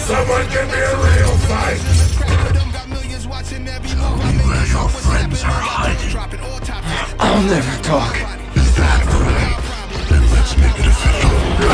Someone give me a real fight! Tell me where your friends are hiding. I'll never talk. Is that right? Then let's make it official.